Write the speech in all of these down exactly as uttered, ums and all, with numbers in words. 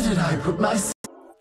did I put myself?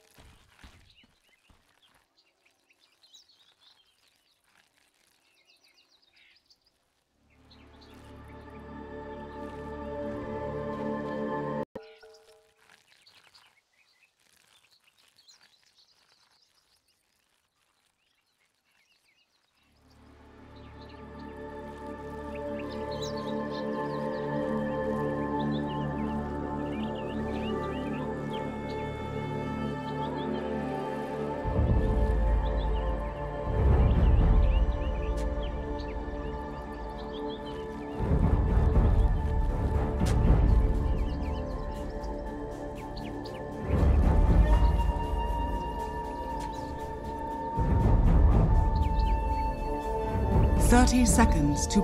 Thirty seconds to...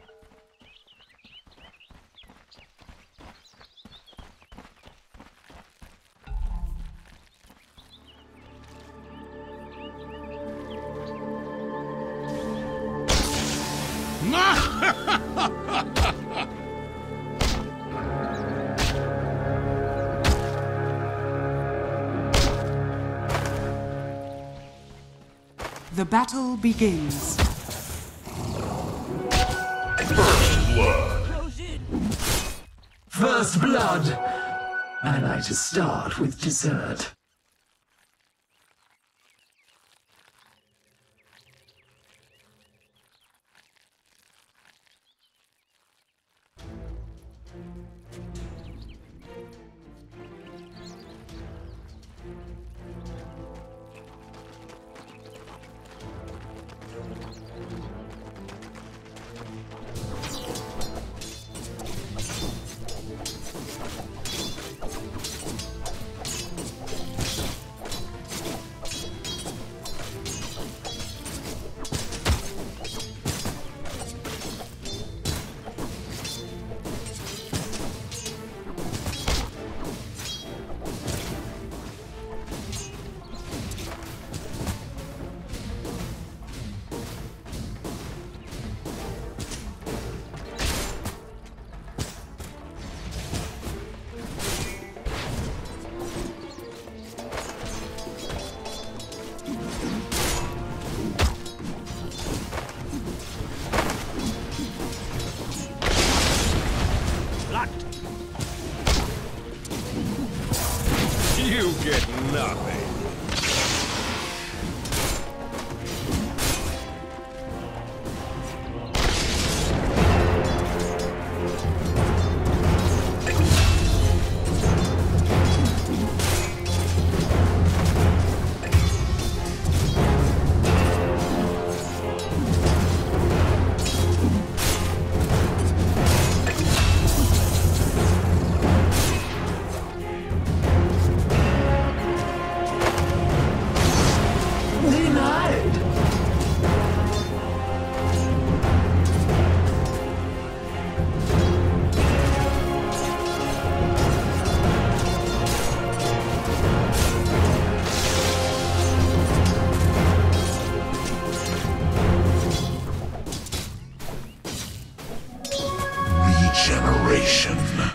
The battle begins. First blood. First blood. I like to start with dessert. You get nothing. Regeneration.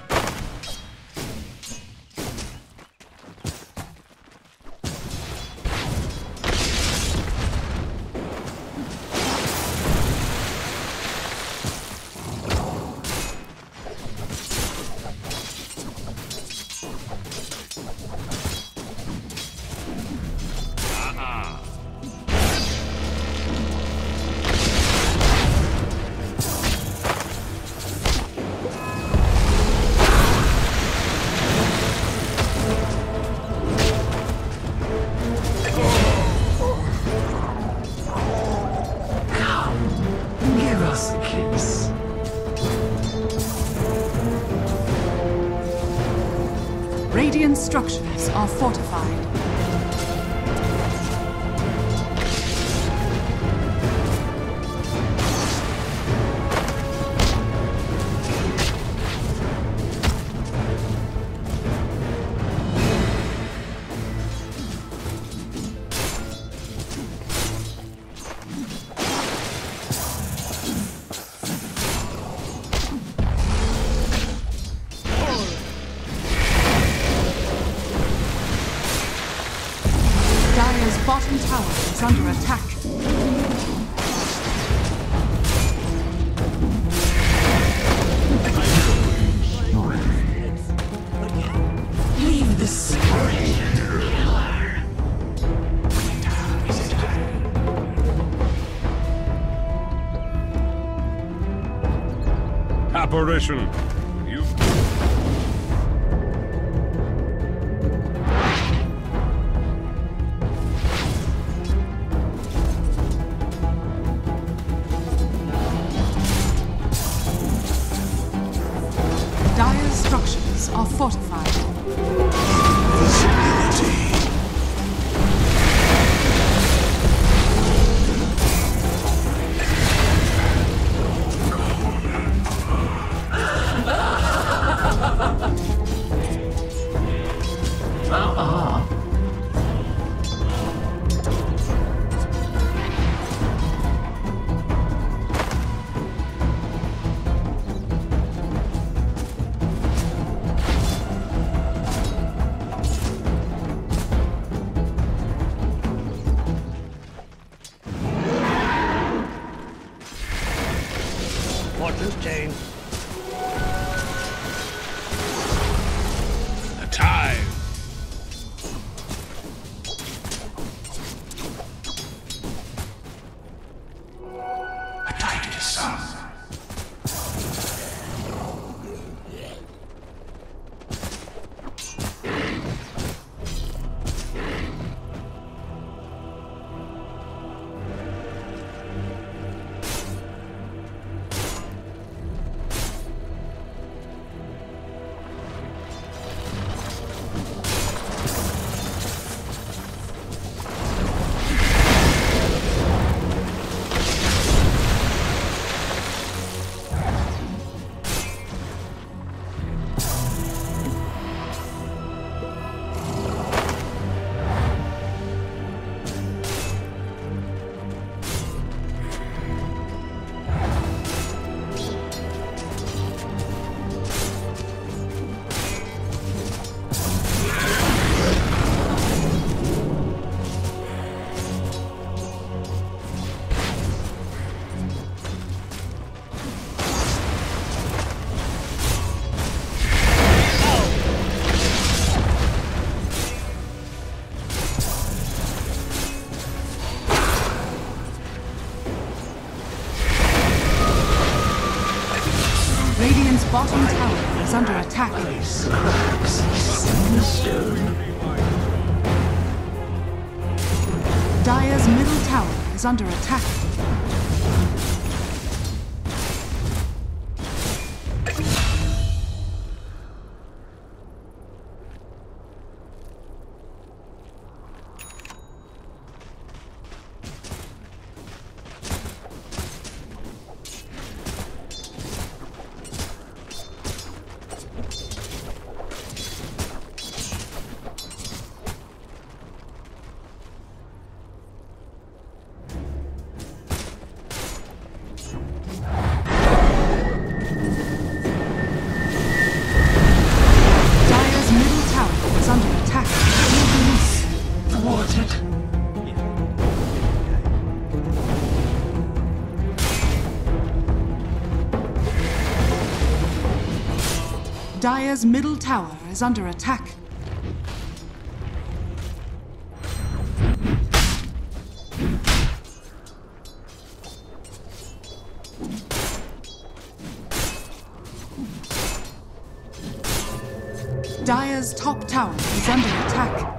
Radiant structures are fortified. tower is under attack. Leave the story. Apparition. You. Dire's structures are fortified. Fortune's change. The tide. A Titus. Radiant's bottom tower is under attack. Dire's middle tower is under attack. Dire's middle tower is under attack. Dire's top tower is under attack.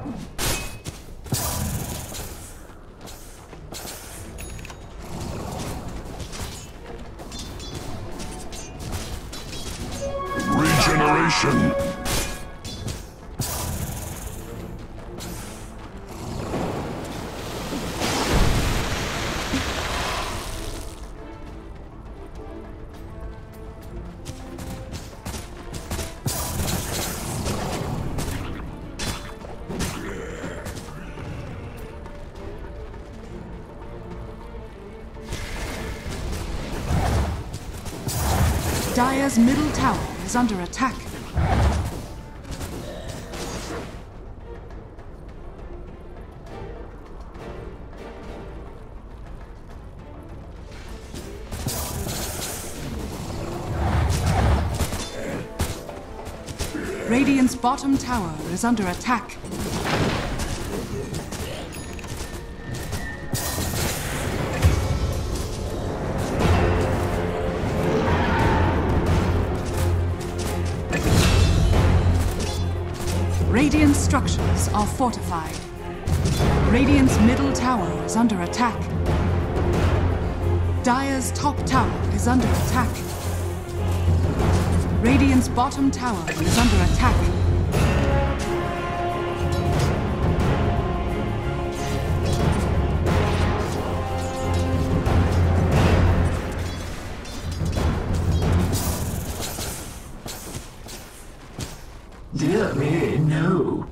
Regeneration. Dire's middle tower is under attack. Radiant's bottom tower is under attack. Radiant structures are fortified. Radiant's middle tower is under attack. Dire's top tower is under attack. Radiant's bottom tower is under attack. Dear me, no.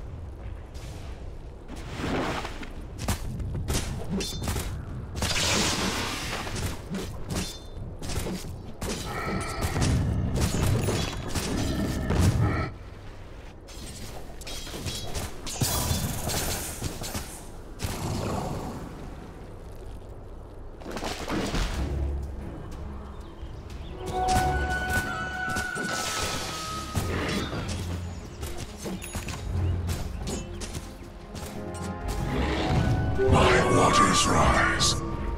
Waters rise.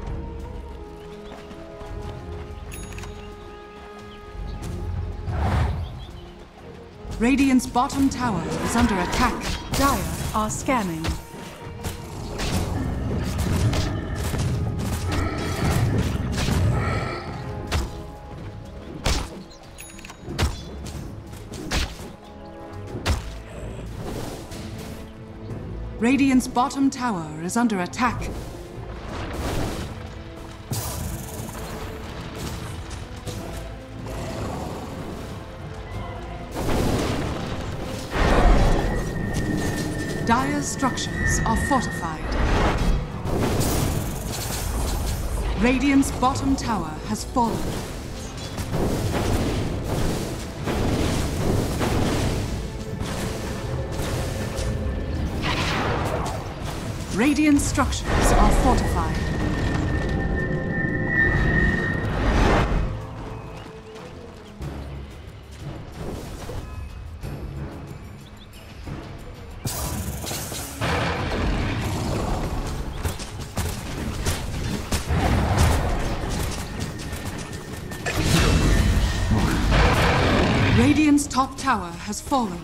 Radiant's bottom tower is under attack. Dire are scanning. Radiant's bottom tower is under attack. Dire's structures are fortified. Radiant's bottom tower has fallen. Radiant structures are fortified. Radiant's top tower has fallen.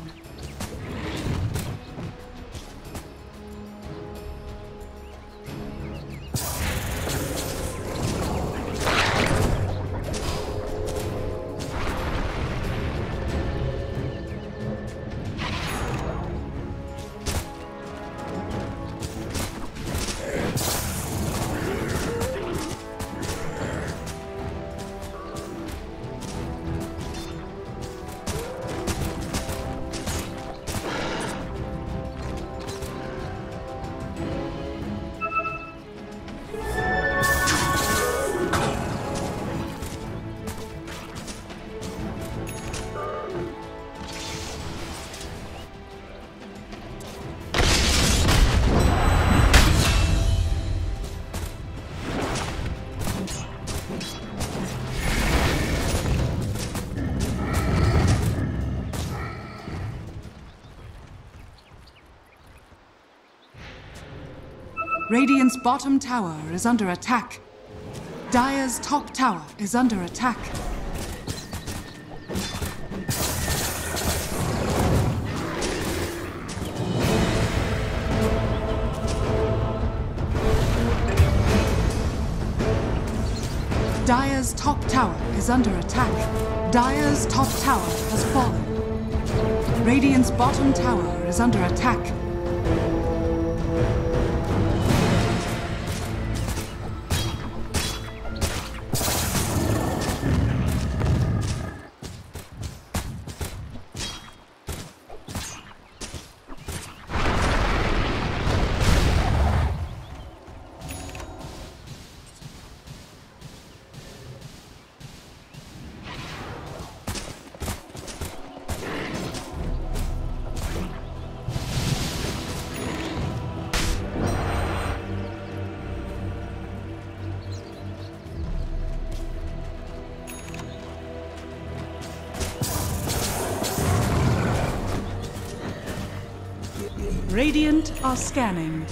Radiant's bottom tower is under attack. Dire's top tower is under attack. Dire's top tower is under attack. Dire's top tower has fallen. Radiant's bottom tower is under attack. Radiant are scanning.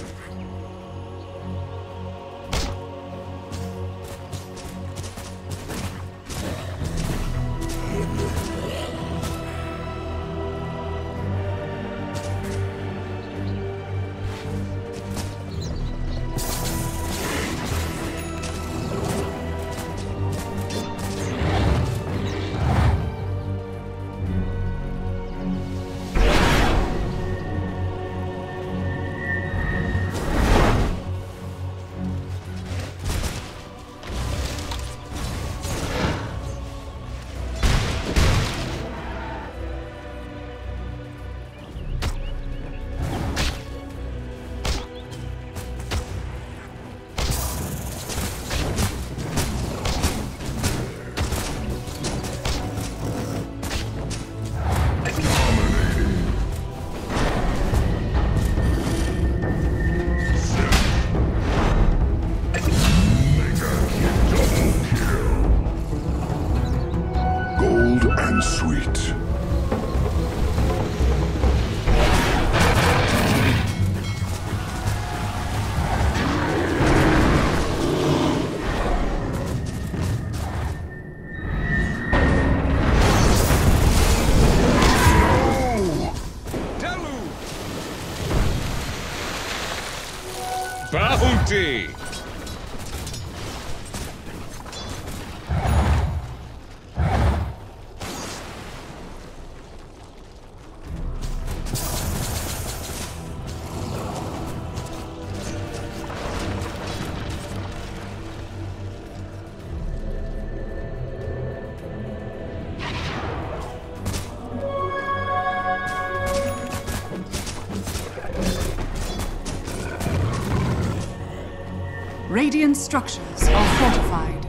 Sweet. Bounty! Radiant structures are fortified.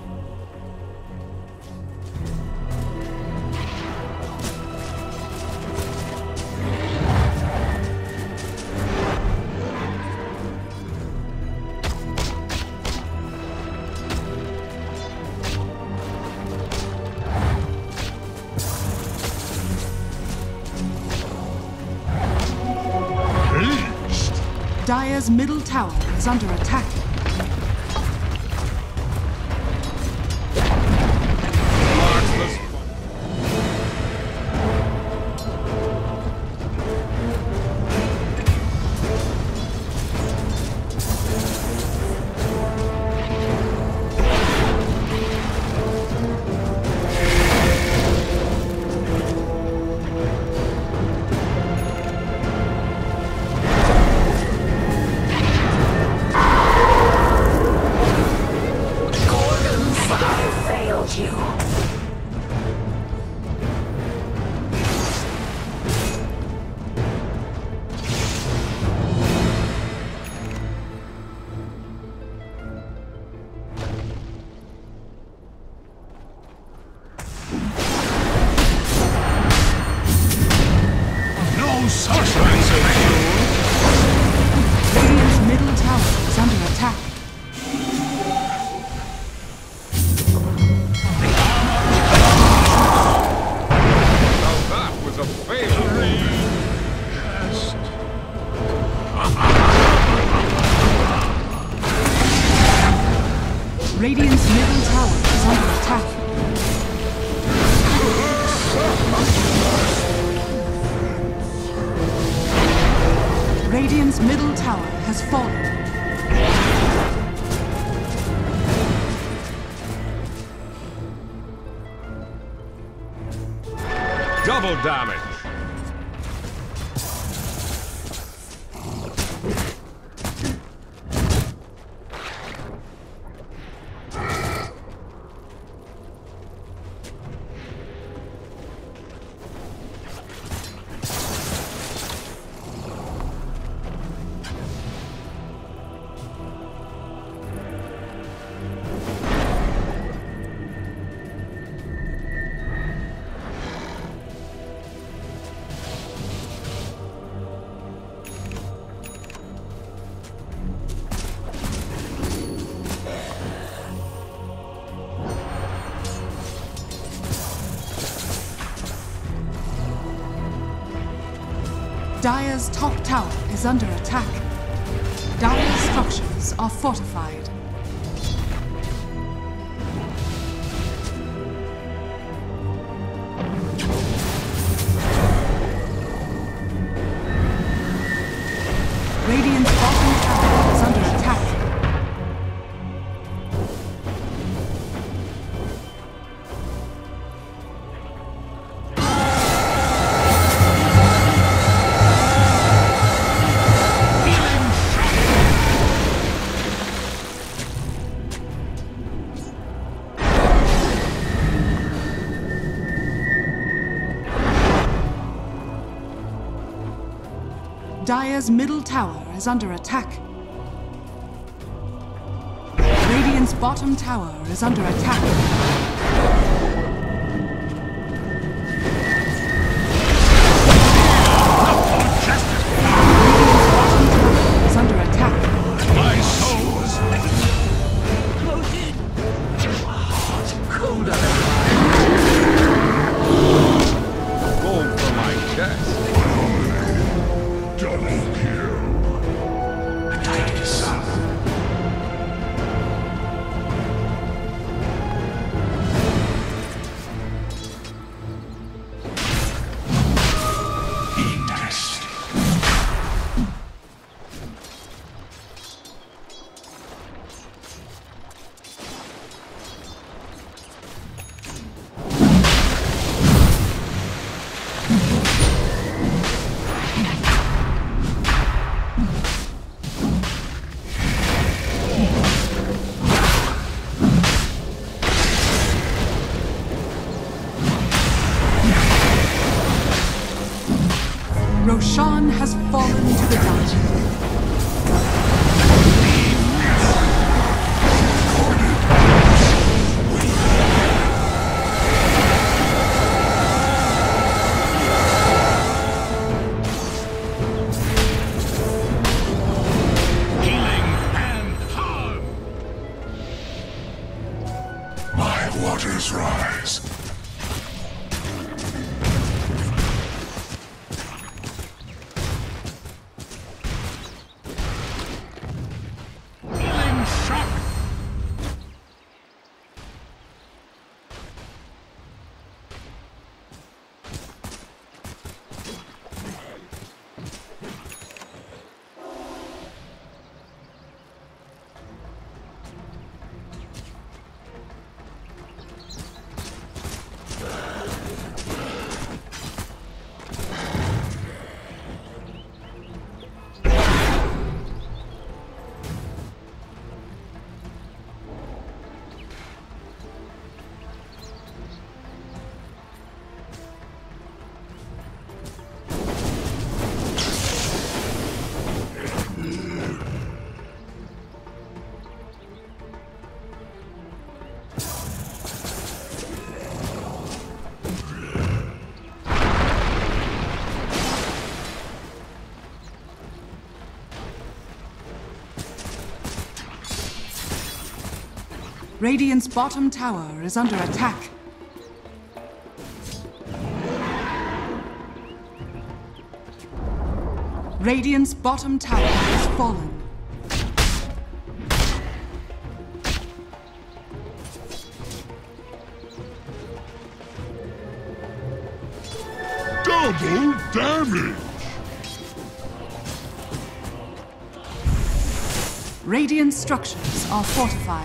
Dire's middle tower is under attack. Radiant's middle tower is under attack. Now that was a failure. Radiant's middle tower is under attack. Radiant's middle tower has fallen. Double damage. Dire's top tower is under attack. Dire's structures are fortified. Radiant's bottom tower is under attack. Dire's middle tower is under attack. Radiant's bottom tower is under attack. Roshan has fallen to the dungeon. Healing and harm. My waters rise. Radiant's bottom tower is under attack. Radiant's bottom tower has fallen. Double damage! Radiant structures are fortified.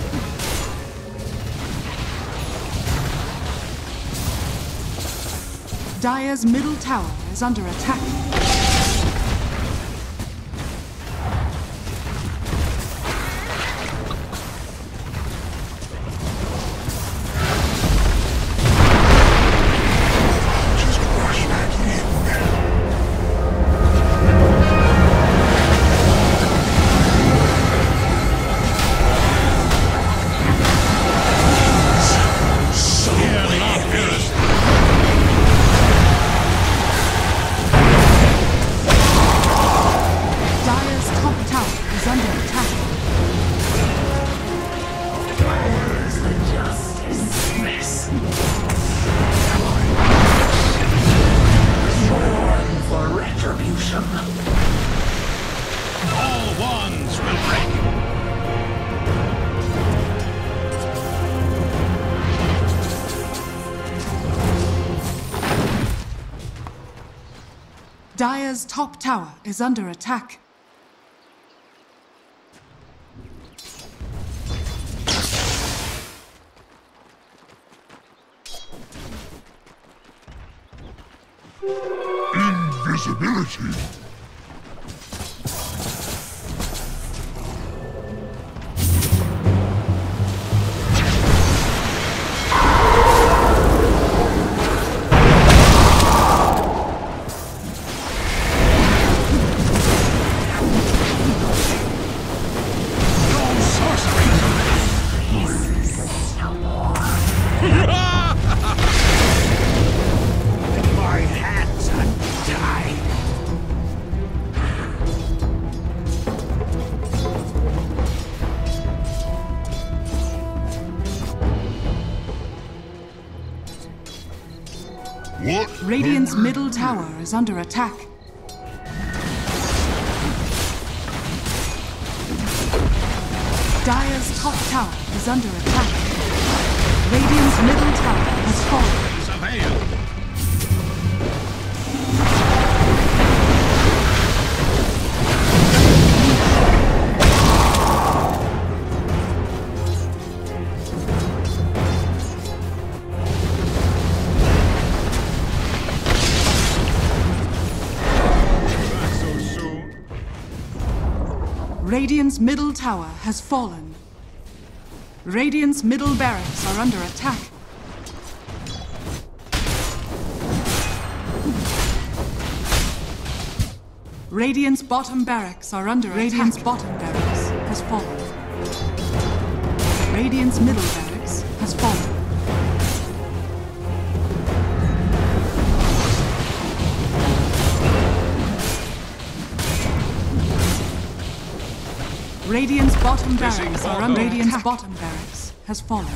Dire's middle tower is under attack. All wands will break. Dire's top tower is under attack. Invisibility. What? Radiant's middle tower is under attack. Dire's top tower is under attack. Radiant's middle tower has fallen. Surveil. Radiant's middle tower has fallen. Radiant's middle barracks are under attack. Radiant's bottom barracks are under attack. Radiant's bottom barracks has fallen. Radiant's middle barracks has fallen. Radiant's bottom barracks are under attack. Radiant's bottom barracks has fallen.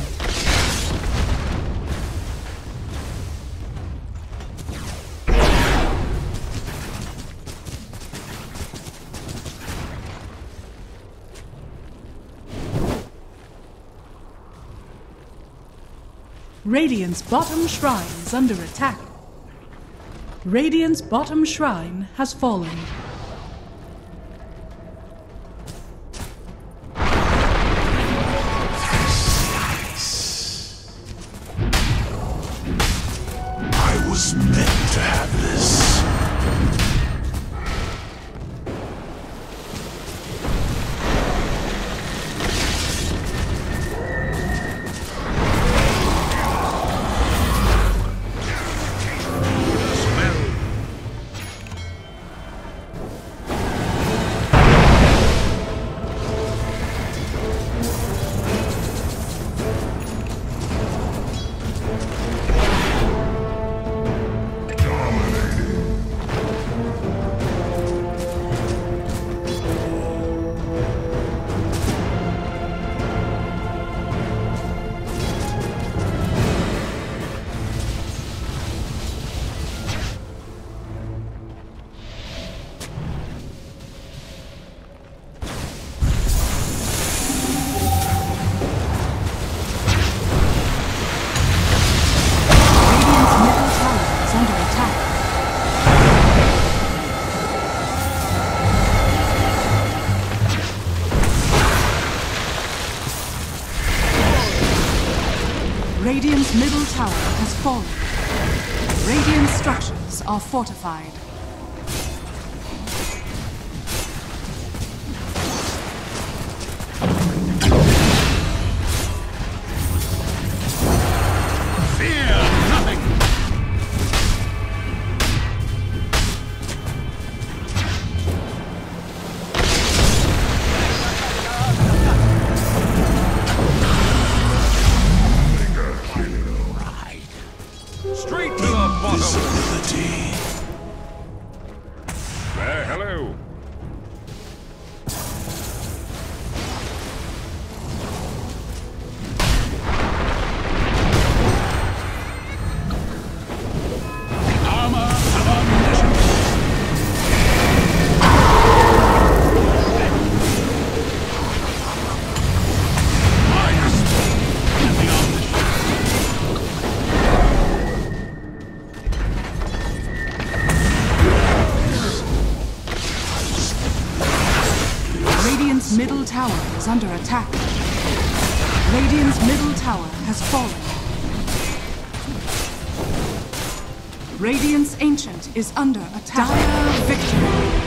Radiant's bottom shrine is under attack. Radiant's bottom shrine has fallen. I was meant to have this. Radiant's middle tower has fallen. Radiant structures are fortified. Fear nothing. Straight to the bottom. Visibility. Uh, hello. Armor of omniscience. Radiant's middle tower is under attack. Radiant's middle tower has fallen. Radiant's Ancient is under attack. Dire victory.